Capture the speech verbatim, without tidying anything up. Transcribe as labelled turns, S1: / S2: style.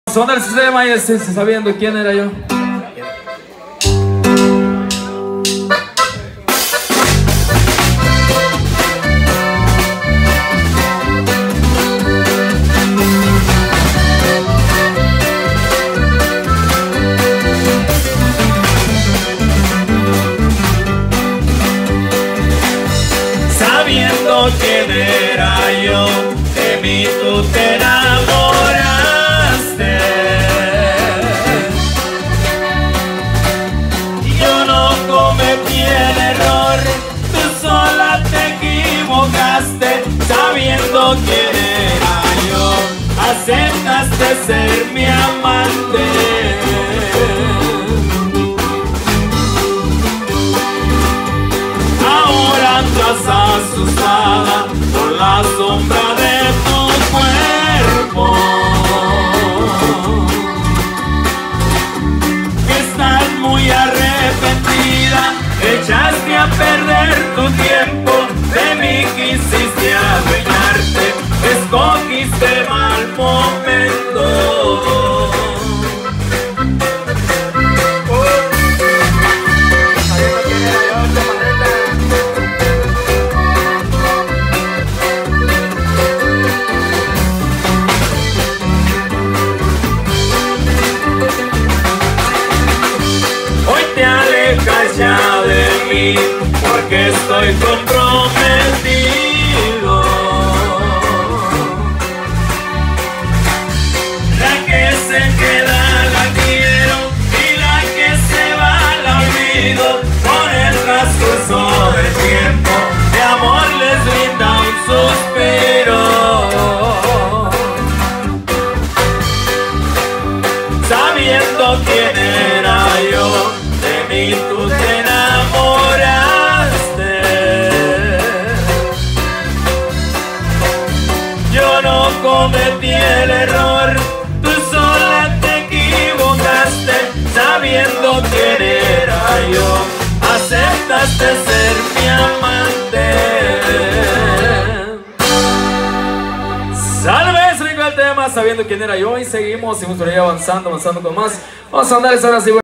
S1: Son el sistema y este, sabiendo quién era yo.
S2: Sabiendo quién era yo, de mí tú te enamoraste. Yo no cometí el error, tú sola te equivocaste. Sabiendo quién era yo, aceptaste ser mi amante. Asustada por la sombra de tu cuerpo, que estás muy arrepentida, echaste a perder tu tiempo, de mí quisiste adueñarte, escogiste mal momento. Ya de mí, porque estoy comprometido. La que se queda la quiero y la que se va la olvido. Con el transcurso del tiempo, de amor les brinda un suspiro. Sabiendo quién era yo, y tú te enamoraste. Yo no cometí el error, tú sola te equivocaste. Sabiendo quién era yo, aceptaste ser mi amante.
S1: Salve, es rico el tema, sabiendo quién era yo. Y seguimos, seguimos por ahí avanzando, avanzando con más. Vamos a andar esa hora así.